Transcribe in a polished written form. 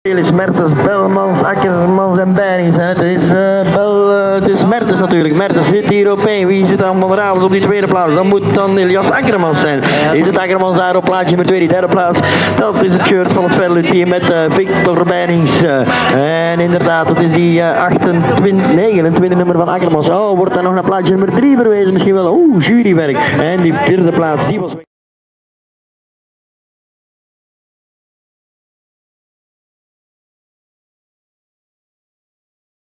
Is Mertens, Belmans, Akkermans en Berings. Het is Mertens natuurlijk. Mertens zit hier op 1. Wie zit allemaal vanavond op die tweede plaats? Dat moet dan Elias Akkermans zijn. Is het Akkermans daar op plaatje nummer 2, die derde plaats? Dat is het shirt van het Verlut hier met Victor Berings. En inderdaad, dat is die 29 nummer van Akkermans. Oh, wordt daar nog naar plaatje nummer 3 verwezen? Misschien wel. Oeh, jurywerk. En die vierde plaats, die was